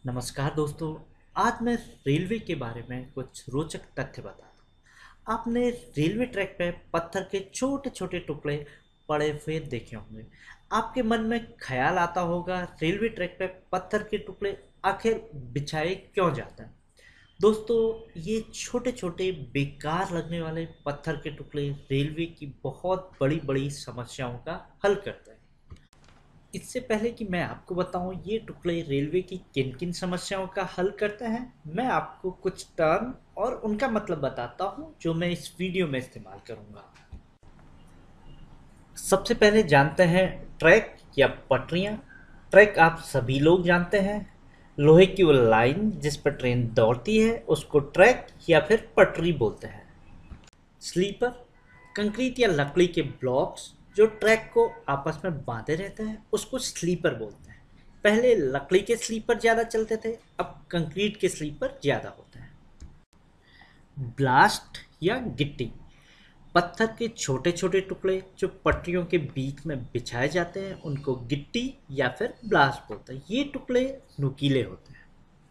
नमस्कार दोस्तों। आज मैं रेलवे के बारे में कुछ रोचक तथ्य बताता हूँ। आपने रेलवे ट्रैक पे पत्थर के छोटे छोटे टुकड़े पड़े हुए देखे होंगे। आपके मन में ख्याल आता होगा रेलवे ट्रैक पे पत्थर के टुकड़े आखिर बिछाए क्यों जाते हैं। दोस्तों, ये छोटे छोटे बेकार लगने वाले पत्थर के टुकड़े रेलवे की बहुत बड़ी बड़ी समस्याओं का हल करते हैं। इससे पहले कि मैं आपको बताऊं ये टुकड़े रेलवे की किन किन समस्याओं का हल करते हैं, मैं आपको कुछ टर्म और उनका मतलब बताता हूं जो मैं इस वीडियो में इस्तेमाल करूंगा। सबसे पहले जानते हैं ट्रैक या पटरियां। ट्रैक आप सभी लोग जानते हैं, लोहे की वो लाइन जिस पर ट्रेन दौड़ती है उसको ट्रैक या फिर पटरी बोलते हैं। स्लीपर, कंक्रीट या लकड़ी के ब्लॉक्स जो ट्रैक को आपस में बांधे रहते हैं उसको स्लीपर बोलते हैं। पहले लकड़ी के स्लीपर ज़्यादा चलते थे, अब कंक्रीट के स्लीपर ज़्यादा होते हैं। ब्लास्ट या गिट्टी, पत्थर के छोटे छोटे टुकड़े जो पटरियों के बीच में बिछाए जाते हैं उनको गिट्टी या फिर ब्लास्ट बोलते हैं। ये टुकड़े नुकीले होते हैं।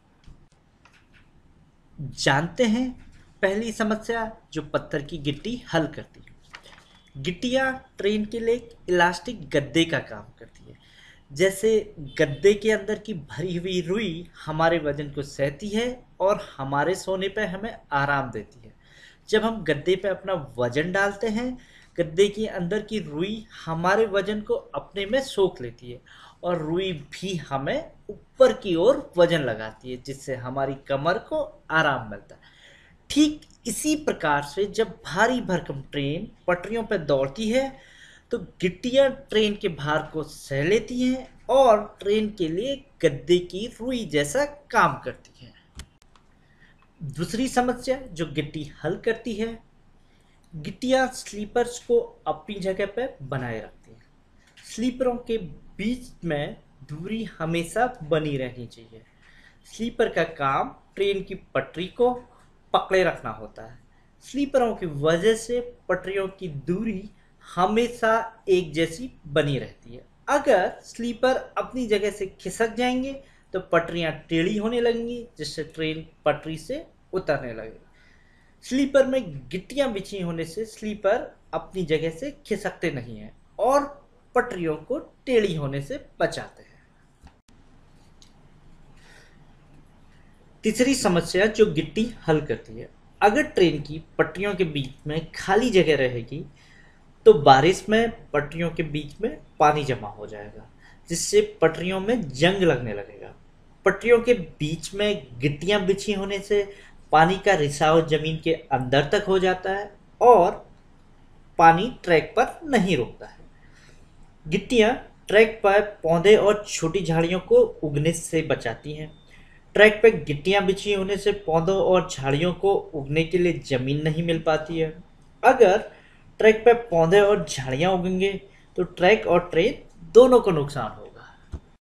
जानते हैं पहली समस्या जो पत्थर की गिट्टी हल करती है। गिट्टियाँ ट्रेन के लिए एक इलास्टिक गद्दे का काम करती है। जैसे गद्दे के अंदर की भरी हुई रुई हमारे वजन को सहती है और हमारे सोने पे हमें आराम देती है। जब हम गद्दे पे अपना वजन डालते हैं, गद्दे के अंदर की रुई हमारे वजन को अपने में सोख लेती है और रुई भी हमें ऊपर की ओर वजन लगाती है जिससे हमारी कमर को आराम मिलता है। ठीक इसी प्रकार से जब भारी भरकम ट्रेन पटरियों पर दौड़ती है तो गिट्टियां ट्रेन के भार को सह लेती हैं और ट्रेन के लिए गद्दे की रुई जैसा काम करती हैं। दूसरी समस्या जो गिट्टी हल करती है, गिट्टियां स्लीपर्स को अपनी जगह पर बनाए रखती हैं। स्लीपरों के बीच में दूरी हमेशा बनी रहनी चाहिए। स्लीपर का काम ट्रेन की पटरी को पकड़े रखना होता है। स्लीपरों की वजह से पटरियों की दूरी हमेशा एक जैसी बनी रहती है। अगर स्लीपर अपनी जगह से खिसक जाएंगे तो पटरियां टेढ़ी होने लगेंगी जिससे ट्रेन पटरी से उतरने लगेगी। स्लीपर में गिट्टियां बिछी होने से स्लीपर अपनी जगह से खिसकते नहीं हैं और पटरियों को टेढ़ी होने से बचाते हैं। तीसरी समस्या जो गिट्टी हल करती है, अगर ट्रेन की पटरियों के बीच में खाली जगह रहेगी तो बारिश में पटरियों के बीच में पानी जमा हो जाएगा जिससे पटरियों में जंग लगने लगेगा। पटरियों के बीच में गिट्टियां बिछी होने से पानी का रिसाव जमीन के अंदर तक हो जाता है और पानी ट्रैक पर नहीं रुकता है। गिट्टियां ट्रैक पर पौधे और छोटी झाड़ियों को उगने से बचाती हैं। ट्रैक पर गिट्टियां बिछी होने से पौधों और झाड़ियों को उगने के लिए जमीन नहीं मिल पाती है। अगर ट्रैक पर पौधे और झाड़ियां उगेंगे तो ट्रैक और ट्रेन दोनों को नुकसान होगा।